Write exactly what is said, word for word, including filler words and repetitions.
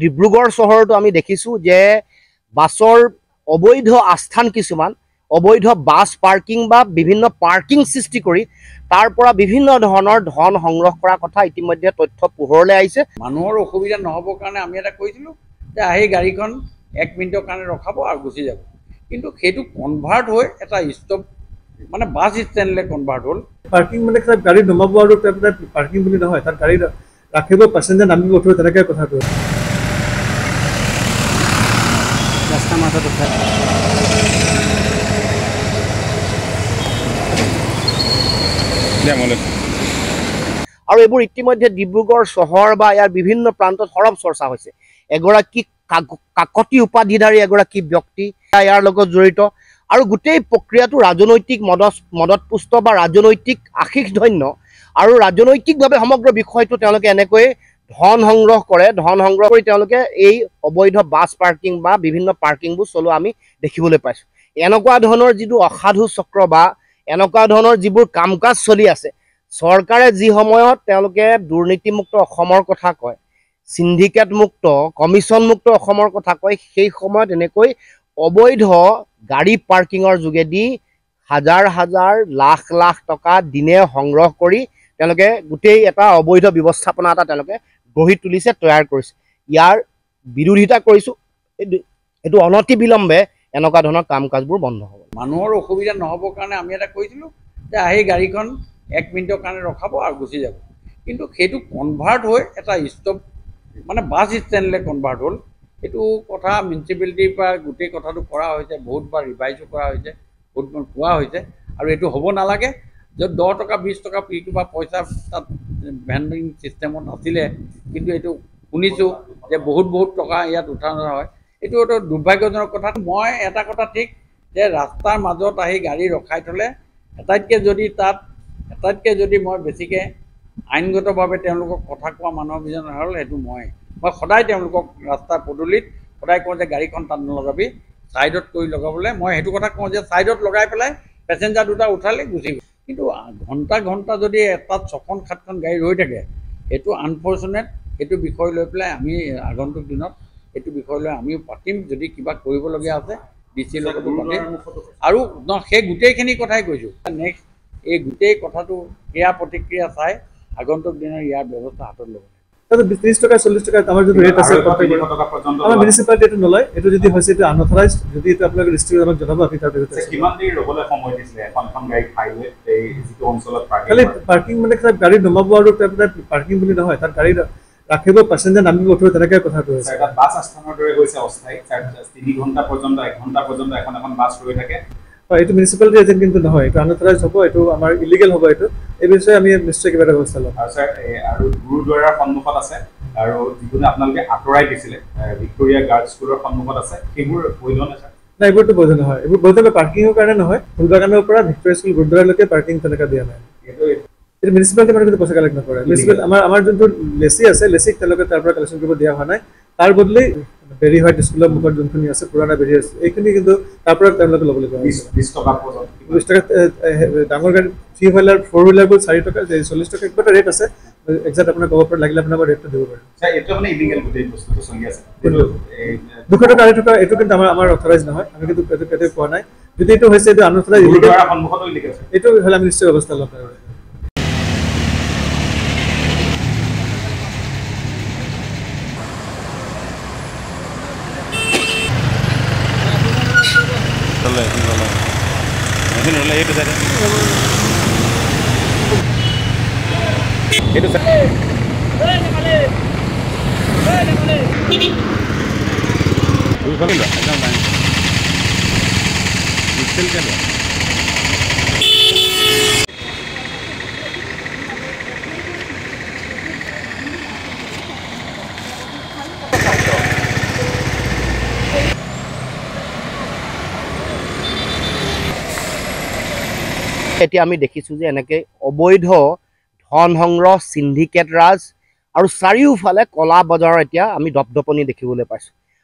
ডিব্ৰুগড় চহৰতো আমি দেখিছোঁ যে বাছৰ অবৈধ আস্থান কিছুমান অবৈধ বাছ পাৰ্কিং বা বিভিন্ন পাৰ্কিং সৃষ্টি কৰি তাৰ পৰা বিভিন্ন ধৰণৰ ধন সংগ্ৰহ কৰাৰ কথা ইতিমধ্যে তথ্য পোহৰলৈ আহিছে। মানুহৰ অসুবিধা নহ'বৰ কাৰণে আমি এটা কৈছিলোঁ যে আহি গাড়ীখন এক মিনিটৰ কাৰণে ৰখাব আৰু গুচি যাব, কিন্তু সেইটো কনভাৰ্ট হৈ এটা ষ্টপ মানে বাছ ষ্টেণ্ডলৈ কনভাৰ্ট হ'ল। পাৰ্কিং মানে গাড়ী নমাব আৰু পাৰ্কিং বুলি নহয়, তাত গাড়ী ৰাখিব, পেচেঞ্জাৰ নামিব উঠিব, তেনেকৈ কথাটো ৰাস্তা মাজত উঠাই আৰু এইবোৰ ইতিমধ্যে ডিব্ৰুগড় চহৰ বা ইয়াৰ বিভিন্ন প্ৰান্তত সৰব চৰ্চা হৈছে। এগৰাকী কাকতি উপাধিধাৰী এগৰাকী ব্যক্তি ইয়াৰ লগত জড়িত আৰু গোটেই প্ৰক্ৰিয়াটো ৰাজনৈতিক মদত মদতপুষ্ট বা ৰাজনৈতিক আশীষ ধন্য আৰু ৰাজনৈতিকভাৱে সমগ্ৰ বিষয়টো তেওঁলোকে এনেকৈ ধন সংগ্ৰহ কৰে। ধন সংগ্ৰহ কৰি তেওঁলোকে এই অবৈধ বাছ পাৰ্কিং বা বিভিন্ন পাৰ্কিংবোৰ চলোৱা আমি দেখিবলৈ পাইছোঁ। এনেকুৱা ধৰণৰ যিটো অসাধু চক্ৰ বা এনেকুৱা ধৰণৰ যিবোৰ কাম কাজ চলি আছে, চৰকাৰে যি সময়ত তেওঁলোকে দুৰ্নীতিমুক্ত অসমৰ কথা কয়, সিন্ডিকেট মুক্ত কমিশ্যন মুক্ত অসমৰ কথা কয়, সেই সময়ত এনেকৈ অবৈধ গাড়ী পাৰ্কিঙৰ যোগেদি হাজাৰ হাজাৰ লাখ লাখ টকা দিনে সংগ্ৰহ কৰি তেওঁলোকে গোটেই এটা অবৈধ ব্যৱস্থাপনা এটা তেওঁলোকে গঢ়ি তুলিছে, তৈয়াৰ কৰিছে। ইয়াৰ বিৰোধিতা কৰিছোঁ। এইটো অনতি বিলম্বে এনেকুৱা ধৰণৰ কাম কাজবোৰ বন্ধ হ'ব। মানুহৰ অসুবিধা নহ'বৰ কাৰণে আমি এটা কৈছিলোঁ যে আহি গাড়ীখন এক মিনিটৰ কাৰণে ৰখাব আৰু গুচি যাব, কিন্তু সেইটো কনভাৰ্ট হৈ এটা ষ্টপ মানে বাছ ষ্টেণ্ডলৈ কনভাৰ্ট হ'ল। এইটো কথা মিউনিচিপালিটিৰ পৰা গোটেই কথাটো কৰা হৈছে, বহুতবাৰ ৰিভাইজো কৰা হৈছে, বহুতবাৰ কোৱা হৈছে, আৰু এইটো হ'ব নালাগে। য'ত দহ টকা বিছ টকা কিবা পইচা তাত ভেণ্ডিং ছিষ্টেমত আছিলে, কিন্তু এইটো শুনিছোঁ যে বহুত বহুত টকা ইয়াত উঠা নধৰা হয়। এইটো এটা দুৰ্ভাগ্যজনক কথা। মই এটা কথা ঠিক যে ৰাস্তাৰ মাজত আহি গাড়ী ৰখাই থ'লে এটাইতকৈ যদি তাত এটাইতকৈ যদি মই বেছিকৈ আইনগতভাৱে তেওঁলোকক কথা কোৱা মানুহৰ ভিতৰত হ'ল সেইটো মই মই সদায় তেওঁলোকক ৰাস্তাৰ পদূলিত সদায় কওঁ যে গাড়ীখন তাত নলগাবি, ছাইডত কৰি লগাবলৈ। মই সেইটো কথা কওঁ যে ছাইডত লগাই পেলাই পেচেঞ্জাৰ দুটা উঠালে গুচি গ'ল। কিন্তু ঘণ্টা ঘণ্টা যদি তাত ছখন সাতখন গাড়ী ৰৈ থাকে, সেইটো আনফৰ্চুনেট। সেইটো বিষয় লৈ পেলাই আমি আগন্তুক দিনত এইটো বিষয় লৈ আমিও পাতিম। যদি কিবা কৰিবলগীয়া আছে ডি চিৰ লগতো পাতিম, আৰু সেই গোটেইখিনি কথাই কৈছোঁ। নেক্সট এই গোটেই কথাটো ক্ৰিয়া প্ৰতিক্ৰিয়া চাই আগন্তুক দিনৰ ইয়াৰ ব্যৱস্থা হাতত ল'ব। ত্ৰিছ টকা চল্লিছ টকা আমাৰ যিটো ৰেট আছে আমাৰ মিউনিচিপালিটি এইটো নলয়। এইটো যদি হৈছে এইটো আনঅথৰাইজড, যদি এইটো আপোনালোকে ডিষ্ট্ৰিক্ট আমাক জনাব। আমি তাৰ বিৰুদ্ধে খালি পাৰ্কিং মানে গাড়ী নমাব আৰু পাৰ্কিং বুলি নহয়, তাত গাড়ী ৰাখিব, পেচেঞ্জাৰ নামিব উঠিব, তেনেকৈ কথাটো হৈছে। বাছ আস্থানৰ দৰে হৈছে অস্থায়ী, তিনি ঘণ্টা পৰ্যন্ত এক ঘণ্টা পৰ্যন্ত এখন এখন বাছ ৰৈ থাকে। হয়, এইটো মিউনিচিপালিটি এজেণ্ট কিন্তু নহয়, এইটো আনঅথৰাইজ হ'ব, এইটো আমাৰ ইলিগেল হ'ব। এইটো এই বিষয়ে আমি নিশ্চয় কিবা এটা ব্যৱস্থা ল'ম। আৰু ছাৰ আৰু গুৰুদ্বাৰাৰ সন্মুখত আছে আৰু যিকোনো আপোনালোকে আঁতৰাই দিছিলে ভিক্টৰিয়া গাৰ্লছ স্কুলৰ সন্মুখত আছে, সেইবোৰ বৈধ নে ছাৰ? নাই, এইবোৰতো বৈধ নহয়। এইবোৰ বৈধ পাৰ্কিঙৰ কাৰণে নহয়। ফুলবাগানৰ পৰা ভিক্টৰিয়া স্কুল গুৰুদ্বাৰালৈকে পাৰ্কিং তেনেকৈ দিয়া নাই। এইটো এইটো মিউনিচিপালিটি মানে কিন্তু পইচা কালেক্ট নকৰে। মিউনিচিপালিটি আমাৰ আমাৰ যোনটো লেচি আছে, লেচিক তেওঁলোকে তাৰ পৰা কালেকশ্যন কৰিব দিয়া হোৱা নাই। তাৰ বদলি বেৰি হোৱাইট স্কুলৰ মুখত যোনখিনি আছে পুৰণা বেৰি আছে, এইখিনি কিন্তু তাৰ পৰা তেওঁলোকে ল'বলৈ কোৱা হৈছে। বিছ টকা পৰ্যন্ত বিছ টকা ডাঙৰ গাড়ী থ্ৰী হুইলাৰ ফ'ৰ হুইলাৰবোৰ চাৰি টকা চল্লিছ টকা কিবা এটা ৰেট আছে। একজেক্ট আপোনাক ক'ব পাৰে, লাগিলে আপোনাক ৰেটটো দিব পাৰে। এইটো মানে ইলিগেল গোটেই বস্তুটো চলি আছে। দুশ টকা আঢ়ৈ টকা এইটো কিন্তু আমাৰ আমাৰ অথৰাইজ নহয়। আমি কিন্তু এইটো এইটো কোৱা নাই। যদি এইটো হৈছে এইটো আনঅথৰাইজ ইলিগেল, এইটো হ'লে আমি নিশ্চয় ব্যৱস্থা ল'ম। এইটো এতিয়া আমি দেখিছোঁ যে এনেকৈ অবৈধ ধন সংগ্ৰহ, সিন্ডিকেট ৰাজ আৰু চাৰিওফালে কলা বজাৰৰ এতিয়া আমি দপদপনি দেখিবলৈ পাইছোঁ।